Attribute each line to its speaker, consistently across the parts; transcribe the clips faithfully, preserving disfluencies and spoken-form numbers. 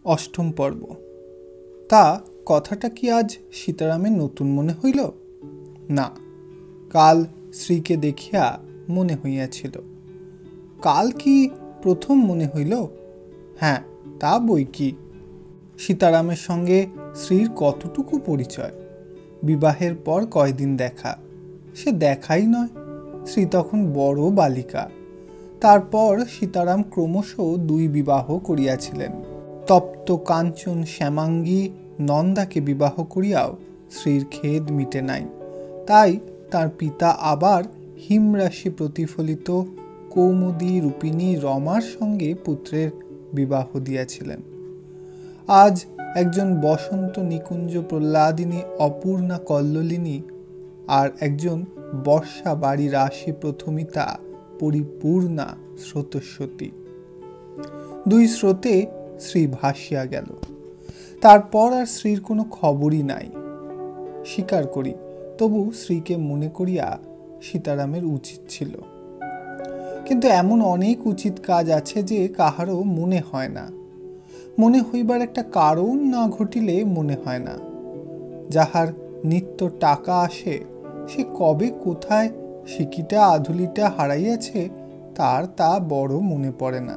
Speaker 1: অষ্টম পর্ব। তা কথাটা কি আজ সীতারামের নতুন মনে হইল? না, কাল শ্রীকে দেখিয়া মনে হইয়াছিল। কাল কি প্রথম মনে হইল? হ্যাঁ, তা বই কি। সীতারামের সঙ্গে শ্রীর কতটুকু পরিচয়, বিবাহের পর কয়দিন দেখা, সে দেখাই নয়। শ্রী তখন বড় বালিকা। তারপর সীতারাম ক্রমশ দুই বিবাহ করিয়াছিলেন। তপ্ত কাঞ্চন শ্যামাঙ্গী নন্দাকে বিবাহ করিয়াও শ্রীর খেদ মিটে নাই। তাই তার পিতা আবার হিমরাশি প্রতিফলিত কৌমুদী রূপিণী রমার সঙ্গে পুত্রের বিবাহ দিয়াছিলেন। আজ একজন বসন্ত নিকুঞ্জ প্রহ্লাদিনী অপূর্ণা কল্লোলিনী আর একজন বর্ষা বাড়ি রাশি প্রথমিতা পরিপূর্ণা স্রোতস্বতী। দুই স্রোতে শ্রী ভাসিয়া গেল। তারপর আর শ্রীর কোনো খবরই নাই। স্বীকার করি, তবু শ্রীকে মনে করিয়া সীতারামের উচিত ছিল। কিন্তু এমন অনেক উচিত কাজ আছে যে কাহারও মনে হয় না। মনে হইবার একটা কারণ না ঘটিলে মনে হয় না। যাহার নিত্য টাকা আসে, সে কবে কোথায় সিকিটা আধুলিটা হারাইয়াছে তার তা বড় মনে পড়ে না।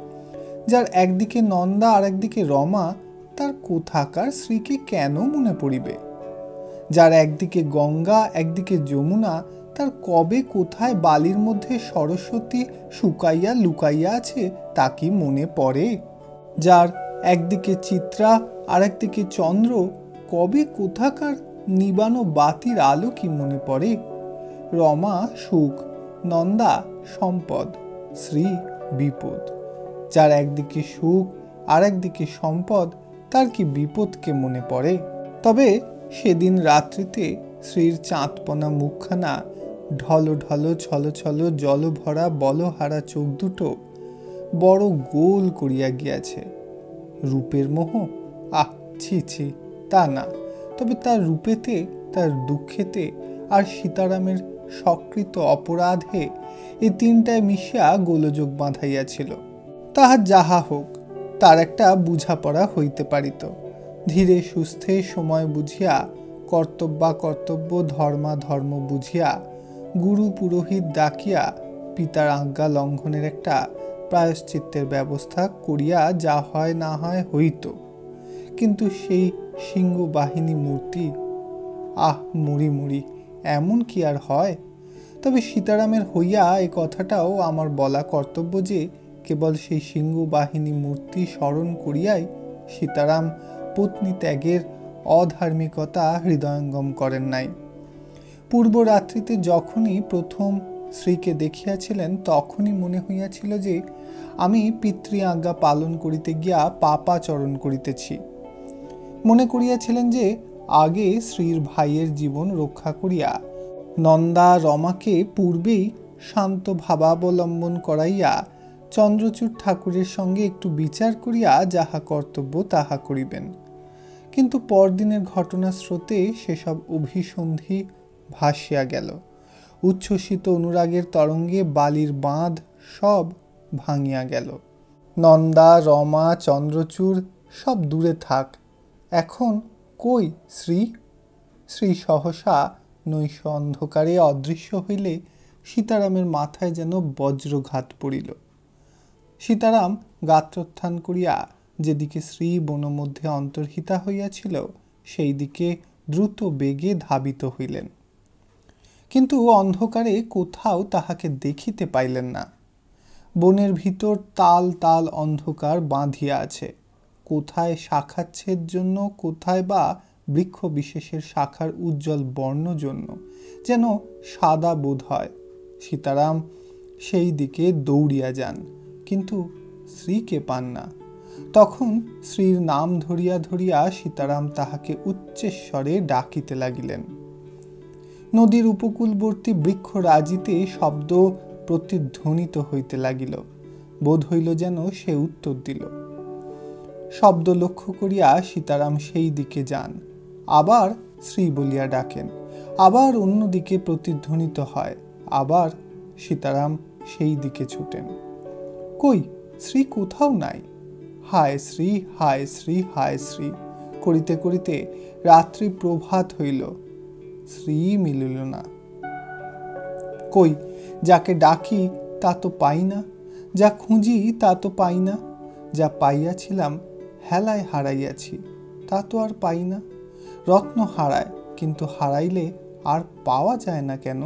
Speaker 1: যার একদিকে নন্দা আর একদিকে রমা, তার কোথাকার শ্রীকে কেন মনে পড়িবে? যার একদিকে গঙ্গা একদিকে যমুনা, তার কবে কোথায় বালির মধ্যে সরস্বতী শুকাইয়া লুকাইয়া আছে তা কি মনে পড়ে? যার একদিকে চিত্রা আর একদিকে চন্দ্র, কবে কোথাকার নিবানো বাতির আলো কি মনে পড়ে? রমা সুখ, নন্দা সম্পদ, শ্রী বিপদ। যার একদিকে সুখ আর একদিকে সম্পদ, তার কি বিপদকে মনে পড়ে? তবে সেদিন রাত্রিতে শ্রীর চাঁদপনা মুখখানা, ঢল ঢল ছল ছল জল ভরা বলহারা চোখ দুটো বড় গোল করিয়া গিয়াছে। রূপের মোহ? আহ ছি ছি, তা না। তবে তার রূপেতে, তার দুঃখেতে আর সীতারামের সকৃত অপরাধে এই তিনটায় মিশিয়া গোলযোগ বাঁধাইয়াছিল। তাহার যাহা হোক, তার একটা বুঝাপড়া হইতে পারিত। ধীরে সুস্থে সময় বুঝিয়া, কর্তব্যা কর্তব্য ধর্মা ধর্ম বুঝিয়া, গুরু পুরোহিত ডাকিয়া পিতার আজ্ঞা লঙ্ঘনের একটা প্রায়শ্চিত্তের ব্যবস্থা করিয়া যা হয় না হয় হইত। কিন্তু সেই সিংহ বাহিনী মূর্তি, আহ মুড়ি মুড়ি, এমন কি আর হয়? তবে সীতারামের হইয়া এ কথাটাও আমার বলা কর্তব্য যে কেবল সেই সিংহ বাহিনী মূর্তি স্মরণ করিয়াই সীতারাম পত্নী ত্যাগের অধার্মিকতা হৃদয়ঙ্গম করেন নাই। পূর্ব রাত্রিতে যখনই প্রথম শ্রীকে দেখিয়াছিলেন, তখনই মনে হইয়াছিল যে আমি পিতৃ আজ্ঞা পালন করিতে গিয়া পাপাচরণ করিতেছি। মনে করিয়াছিলেন যে আগে শ্রীর ভাইয়ের জীবন রক্ষা করিয়া নন্দা রমাকে পূর্বেই শান্ত ভাবাবলম্বন করাইয়া চন্দ্রচূড় ঠাকুরের সঙ্গে একটু বিচার করিয়া যাহা কর্তব্য তাহা করিবেন। কিন্তু পরদিনের ঘটনা স্রোতে সেসব অভিসন্ধি ভাসিয়া গেল। উচ্ছ্বসিত অনুরাগের তরঙ্গে বালির বাঁধ সব ভাঙিয়া গেল। নন্দা রমা চন্দ্রচূড় সব দূরে থাক, এখন কই শ্রী? শ্রী সহসা নৈশ অন্ধকারে অদৃশ্য হইলে সীতারামের মাথায় যেন বজ্রঘাত পড়িল। সীতারাম গাত্রোত্থান করিয়া যেদিকে শ্রী বনমধ্যে অন্তর্হিতা হইয়াছিল সেই দিকে দ্রুত বেগে ধাবিত হইলেন। কিন্তু অন্ধকারে কোথাও তাহাকে দেখিতে পাইলেন না। বনের ভিতর তাল তাল অন্ধকার বাঁধিয়া আছে। কোথায় শাখাচ্ছেদ জন্য, কোথায় বা বৃক্ষ বিশেষের শাখার উজ্জ্বল বর্ণ জন্য যেন সাদা বোধ হয়। সীতারাম সেই দিকে দৌড়িয়া যান, কিন্তু শ্রীকে পান না। তখন শ্রীর নাম ধরিয়া ধরিয়া সীতারাম তাহাকে উচ্চস্বরে ডাকিতে লাগিলেন। নদীর উপকূলবর্তী বৃক্ষ রাজিতে শব্দ প্রতিধ্বনিত হইতে লাগিল। বোধ হইল যেন সে উত্তর দিল। শব্দ লক্ষ্য করিয়া সীতারাম সেই দিকে যান। আবার শ্রী বলিয়া ডাকেন, আবার অন্যদিকে প্রতিধ্বনিত হয়। আবার সীতারাম সেই দিকে ছুটেন। কই, শ্রী কোথাও নাই। হায় শ্রী হায় শ্রী হায় শ্রী করিতে করিতে রাত্রি প্রভাত হইল, শ্রী মিলিল না। কই, যাকে ডাকি তা তো পাই না, যা খুঁজি তা তো পাই না, যা পাইয়াছিলাম হেলায় হারাইয়াছি তা তো আর পাই না। রত্ন হারায়, কিন্তু হারাইলে আর পাওয়া যায় না কেন?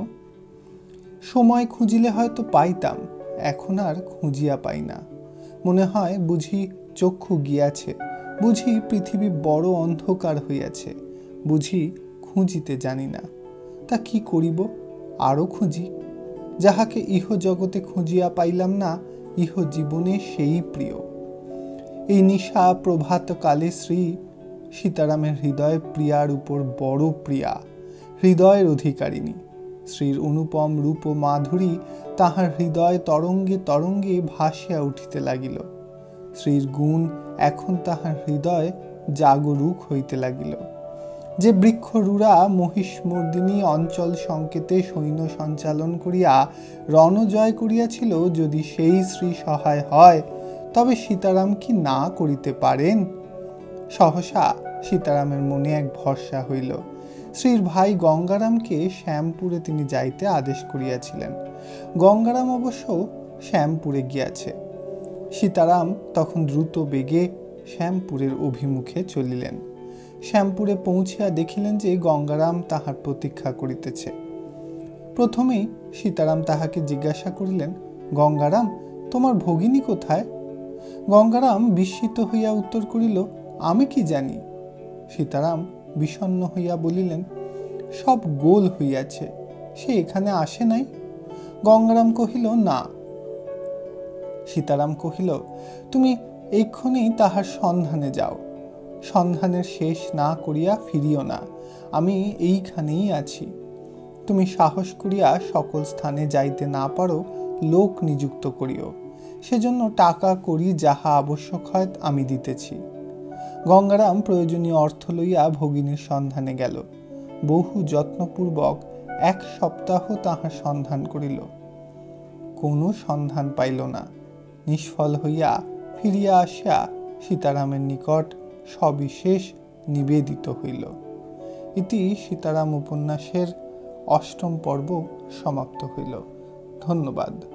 Speaker 1: সময় খুঁজিলে হয়তো পাইতাম, এখন আর খুঁজিয়া পাই না। মনে হয় বুঝি চক্ষু গিয়াছে, বুঝি পৃথিবী বড় অন্ধকার হইয়াছে, বুঝি খুঁজিতে জানি না। তা কি করিব? আরও খুঁজি। যাহাকে ইহ জগতে খুঁজিয়া পাইলাম না, ইহ জীবনে সেই প্রিয়। এই নিশা প্রভাতকালে শ্রী সীতারামের হৃদয় প্রিয়ার উপর বড় প্রিয়া, হৃদয়ের অধিকারিণী। শ্রীর অনুপম রূপ ও মাধুরী তাহার হৃদয় তরঙ্গে তরঙ্গে ভাসিয়া উঠিতে লাগিল। শ্রীর গুণ এখন তাহার হৃদয় জাগরুক হইতে লাগিল। যে বৃক্ষরূঢ়া মহিষমর্দিনী অঞ্চল সংকেতে সৈন্য সঞ্চালন করিয়া রণজয় করিয়াছিল, যদি সেই শ্রী সহায় হয় তবে সীতারাম কি না করিতে পারেন? সহসা সীতারামের মনে এক ভরসা হইল। শ্রীর ভাই গঙ্গারামকে শ্যামপুরে তিনি যাইতে আদেশ করিয়াছিলেন। গঙ্গারাম অবশ্য শ্যামপুরে গিয়াছে। সীতারাম তখন দ্রুত বেগে শ্যামপুরের অভিমুখে চলিলেন। শ্যামপুরে পৌঁছিয়া দেখিলেন যে গঙ্গারাম তাহার প্রতীক্ষা করিতেছে। প্রথমেই সীতারাম তাহাকে জিজ্ঞাসা করিলেন, গঙ্গারাম, তোমার ভগিনী কোথায়? গঙ্গারাম বিস্মিত হইয়া উত্তর করিল, আমি কি জানি? সীতারাম বিষণ্ণ হইয়া বলিলেন, সব গোল হইয়াছে, সে এখানে আসে নাই। গঙ্গারাম কহিল, না। সীতারাম কহিল, তুমি এক্ষুনি তাহার সন্ধানে যাও, সন্ধানের শেষ না করিয়া ফিরিও না, আমি এইখানেই আছি। তুমি সাহস করিয়া সকল স্থানে যাইতে না পারো, লোক নিযুক্ত করিও, সেজন্য টাকা করি যাহা আবশ্যক হয় আমি দিতেছি। গঙ্গারাম প্রয়োজনীয় অর্থ লইয়া ভগিনীর সন্ধানে গেল। বহু যত্নপূর্বক এক সপ্তাহ তাহার সন্ধান করিল, কোনো সন্ধান পাইল না। নিষ্ফল হইয়া ফিরিয়া আসিয়া সীতারামের নিকট সবিশেষ নিবেদিত হইল। ইতি সীতারাম উপন্যাসের অষ্টম পর্ব সমাপ্ত হইল। ধন্যবাদ।